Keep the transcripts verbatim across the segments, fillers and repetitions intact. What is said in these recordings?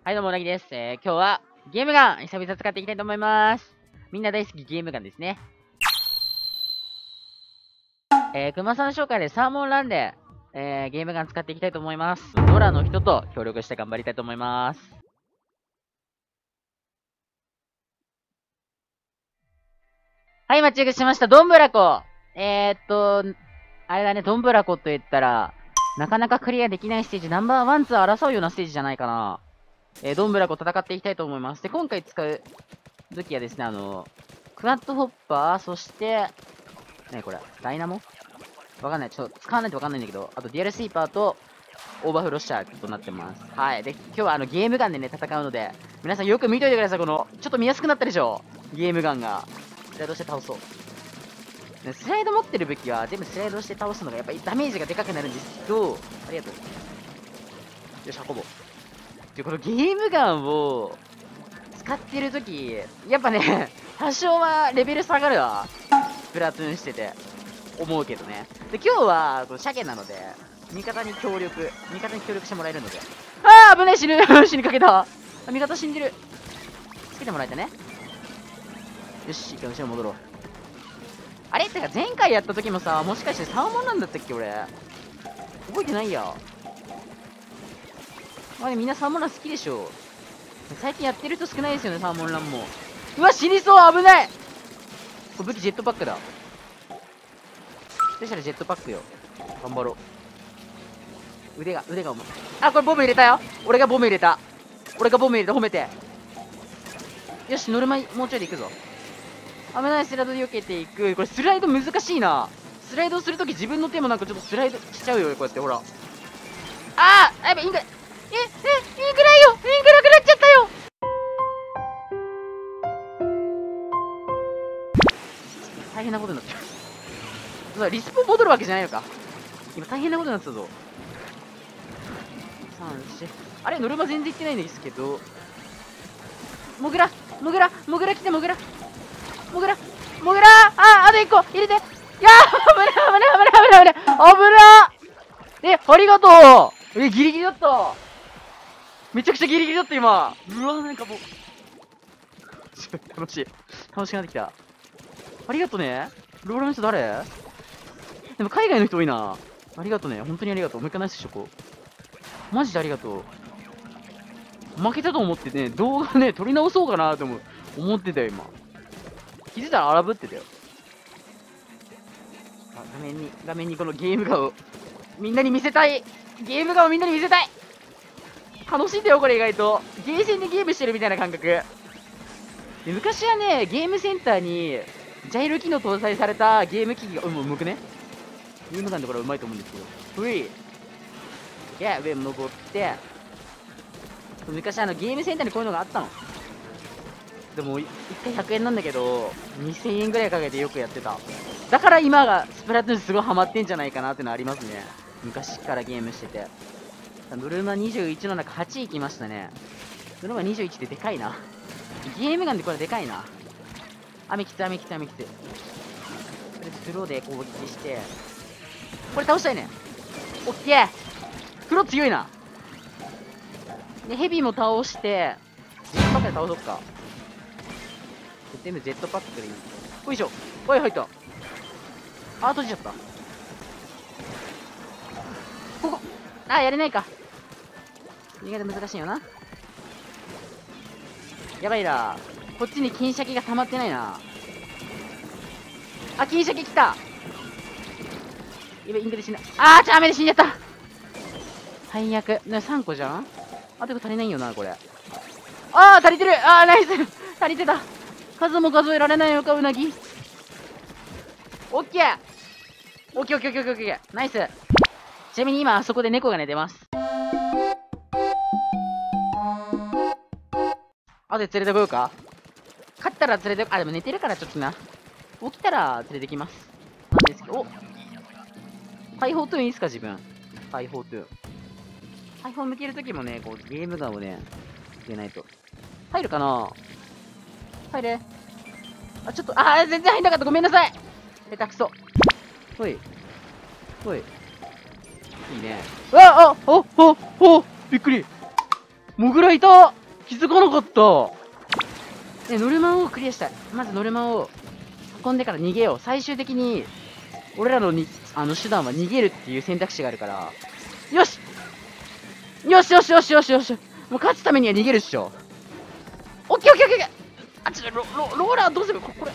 はい、どうも、うなぎです。えー、今日はゲームガン、久々使っていきたいと思います。みんな大好きゲームガンですね。えー、熊さんの紹介でサーモンランで、えー、ゲームガン使っていきたいと思います。ドラの人と協力して頑張りたいと思います。はい、間違えしました。どんぶらこ。えー、っと、あれだね、どんぶらこと言ったら、なかなかクリアできないステージ、ナンバーワン、ツー争うようなステージじゃないかな。えー、どんぶらこ戦っていきたいと思います。で、今回使う武器はですね、あの、クワッドホッパー、そして、ねこれ、ダイナモわかんない。ちょっと使わないとわかんないんだけど、あとデュアルスイーパーとオーバーフロッシャーとなってます。はい。で、今日はあのゲームガンでね、戦うので、皆さんよく見といてください。この、ちょっと見やすくなったでしょゲームガンが。スライドして倒そう。ね、スライド持ってる武器は全部スライドして倒すのがやっぱりダメージがでかくなるんですけど、ありがとう。よし、運ぼう。で、このゲームガンを使ってるとき、やっぱね、多少はレベル下がるわ。スプラトゥーンしてて。思うけどね。で、今日は、この鮭なので、味方に協力、味方に協力してもらえるので。ああ危ない死ぬ死にかけた味方死んでるつけてもらえたね。よし、一回後ろ戻ろう。あれってか前回やった時もさ、もしかしてサーモンなんだったっけ俺。覚えてないや。まあね、みんなサーモンラン好きでしょ。最近やってる人少ないですよね、サーモンランも。うわ、死にそう危ないこれ武器ジェットパックだ。スペシャルジェットパックよ。頑張ろう。腕が、腕が重い。あ、これボム入れたよ。俺がボム入れた。俺がボム入れた。褒めて。よし、ノルマもうちょいで行くぞ。危ない、スライドで避けていく。これスライド難しいな。スライドするとき自分の手もなんかちょっとスライドしちゃうよ。こうやってほら。あーやべ、イングラ、え、え、イングラよ。イングラくなっちゃったよ。大変なことになってる。リスポ戻るわけじゃないのか。今大変なことになってたぞ。さん、よん。あれノルマ全然いってないんですけど。モグラモグラモグラ来てモグラモグラモグラああといっこ入れて。いやー危ない危ない危ない危ない危ない危なえありがとうえギリギリだった。めちゃくちゃギリギリだった今。うわなんかもう楽しい楽しくなってきた。ありがとね。ローラーの人誰でも海外の人多いな。ありがとね。本当にありがとう。もう一回ナイスしとこう。マジでありがとう。負けたと思ってね、動画ね、撮り直そうかなと思思ってたよ、今。気づいたら荒ぶってたよ。あ、画面に、画面にこのゲーム画を、みんなに見せたいゲーム画をみんなに見せたい楽しいんだよ、これ意外と。ゲーセンでゲームしてるみたいな感覚。で昔はね、ゲームセンターに、ジャイロ機能搭載されたゲーム機器が、うん、うむくねゲームガンだからうまいと思うんですけど。ふい。いや、上登って、昔あのゲームセンターにこういうのがあったの。でも、いっかいひゃくえんなんだけど、にせんえんぐらいかけてよくやってた。だから今がスプラトゥーンすごいハマってんじゃないかなってのありますね。昔からゲームしてて。ノルマにじゅういちの中はちいきましたね。ノルマにじゅういちってでかいな。ゲームガンでこれでかいな。雨きつ雨きつ雨きつ。これスローで攻撃して、これ倒したいね。オッケー黒強いな。で、ヘビも倒して、ジェットパックで倒そうか。全部ジェットパックでいい。よいしょ。おい、入った。あー、閉じちゃった。ここ。あー、やれないか。意外と難しいよな。やばいな。こっちに金鮭が溜まってないな。あ、金鮭来た。やべ、インクで死んだ。あー、ちょ、雨で死んじゃった。最悪。ね、さんこじゃんあ、てか足りないよな、これ。あー、足りてる。あー、ナイス足りてた。数も数えられないのか、うなぎ。オッケーオッケーオッケーオッケーオッケーオッケーナイス。ちなみに今、あそこで猫が寝てます。あとで連れてこようか。勝ったら連れて、あ、でも寝てるからちょっとな。起きたら連れてきます。なんですけど、お解放トゥーンいいっすか、自分。解放トゥーン。解放向けるときもね、こう、ゲームガンをね、入れないと。入るかな入れ。あ、ちょっと、あー、全然入んなかった。ごめんなさい。下手くそ。ほい。ほい。いいね。うわあ、お、お、お、びっくり。モグラいた気づかなかった。ね、ノルマンをクリアしたい。まずノルマンを運んでから逃げよう。最終的に、俺らのに、あの、手段は逃げるっていう選択肢があるから。よしよしよしよしよしよし。もう勝つためには逃げるっしょ。オッケーオッケーオッケー。あ、ちょ、ロ、ロ、ローラーどうするこ、これ。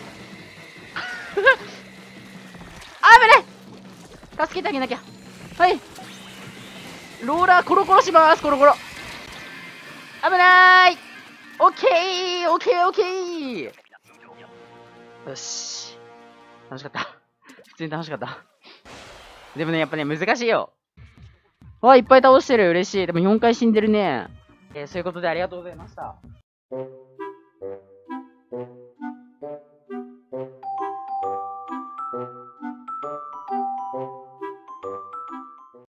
あぶね助けてあげなきゃ。はい。ローラーコロコロします。コロコロ。危なーい。オッケーオッケーオッケー。よし。楽しかった。普通に楽しかった。でもね、やっぱね、難しいよ。わ、いっぱい倒してる。嬉しい。でもよんかい死んでるね。えー、そういうことでありがとうございました。